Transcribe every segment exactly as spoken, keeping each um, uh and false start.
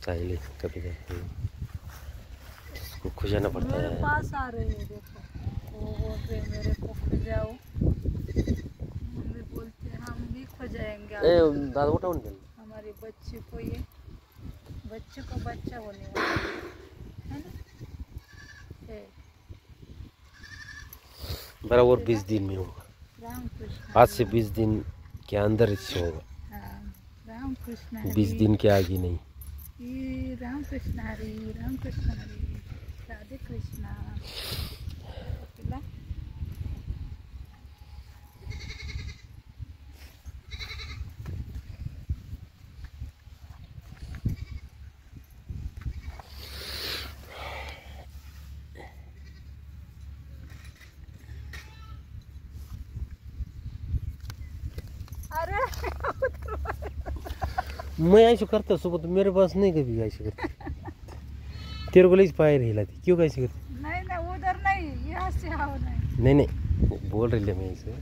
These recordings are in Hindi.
साहिल कभी कभी इसको खुजाना पड़ता मेरे है। पास आ रहे हैं, देखो वो बोल रहे मेरे को खुजाओ, मम्मी बोलते हम भी खुजाएंगे ए दादा उठा उन हमारे बच्चे को, ये बच्चे को बच्चा होने वाला है ना। ए, बराबर बीस दिन में होगा, राम कृष्ण आज से बीस दिन के अंदर इससे होगा। हाँ, राम कृष्ण बीस दिन के आगे नहीं। हरी राम कृष्ण हरी राम कृष्ण हरी राधे कृष्णा। अरे मैं ऐसे करता सुबह, तो मेरे पास नहीं कभी ऐसे करती। तेरे को लेके पाए रही लाती क्यों कैसे करती? नहीं ना, उधर नहीं, यहाँ से आओ। नहीं नहीं नहीं बोल रही ले मैं इसे।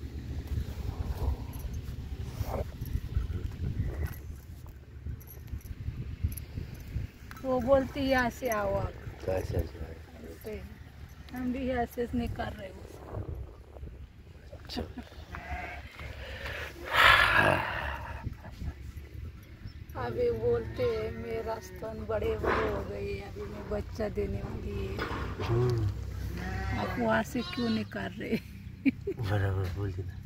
वो बोलती यहाँ से आओ आप। कैसे ऐसे हम भी यहाँ से नहीं कर रहे हो। अच्छा अभी बोलते हैं मेरा स्तन बड़े बड़े हो गए, अभी मैं बच्चा देने वाली है, आप वहाँ से क्यों नहीं कर रहे? बराबर बोल देना।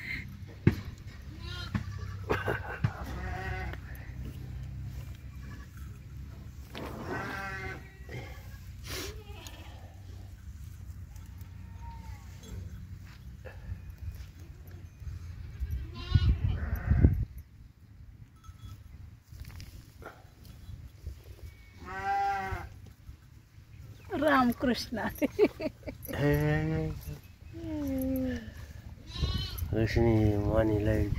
राम कृष्ण रोशनी मानी लाइट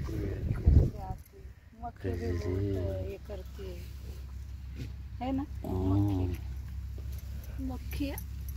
मक्खी भी बहुत ये करती है ना, मक्खियाँ।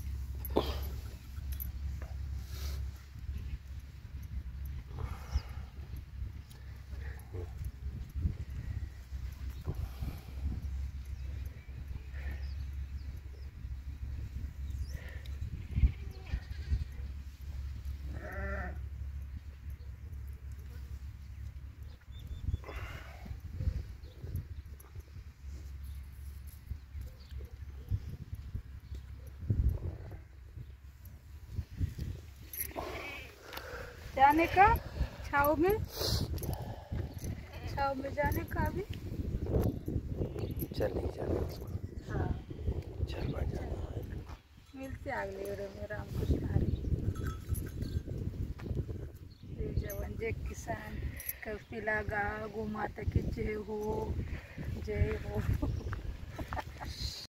जाने का छाव में, छाव में जाने का अभी चल नहीं चल। हाँ चल मिलते अगले वीडियो में। राम कृष्ण हरी जय जवान जय किसान, कपिला गा गौ माता की जय हो, जय हो।